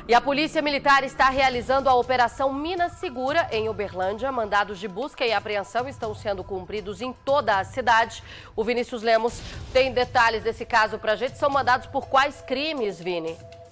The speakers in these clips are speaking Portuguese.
E a Polícia Militar está realizando a Operação Mina Segura em Uberlândia. Mandados de busca e apreensão estão sendo cumpridos em toda a cidade. O Vinícius Lemos tem detalhes desse caso pra gente. São mandados por quais crimes, Vini?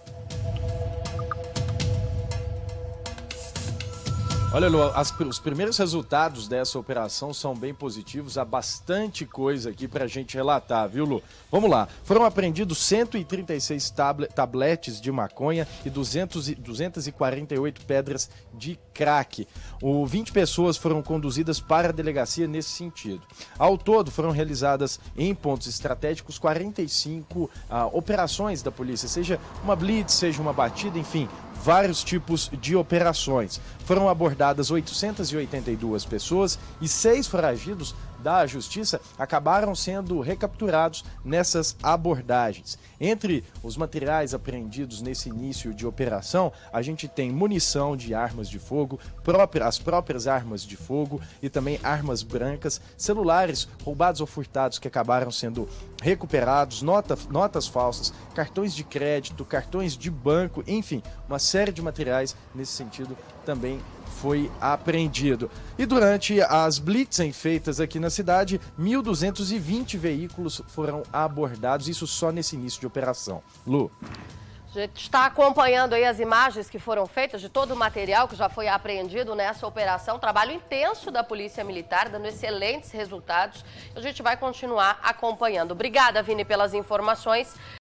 Olha, Lu, os primeiros resultados dessa operação são bem positivos. Há bastante coisa aqui pra gente relatar, viu, Lu? Vamos lá. Foram apreendidos 136 tabletes de maconha e 248 pedras de crack. 20 pessoas foram conduzidas para a delegacia nesse sentido. Ao todo, foram realizadas em pontos estratégicos 45 operações da polícia, seja uma blitz, seja uma batida, enfim, vários tipos de operações. Foram abordadas 882 pessoas e 6 foragidos da Justiça acabaram sendo recapturados nessas abordagens. Entre os materiais apreendidos nesse início de operação, a gente tem munição de armas de fogo, as próprias armas de fogo e também armas brancas, celulares roubados ou furtados que acabaram sendo recuperados, notas falsas, cartões de crédito, cartões de banco, enfim, uma série de materiais nesse sentido também foi apreendido. E durante as blitzen feitas aqui na cidade, 1.220 veículos foram abordados, isso só nesse início de operação. Lu. A gente está acompanhando aí as imagens que foram feitas de todo o material que já foi apreendido nessa operação. Trabalho intenso da Polícia Militar, dando excelentes resultados. A gente vai continuar acompanhando. Obrigada, Vini, pelas informações.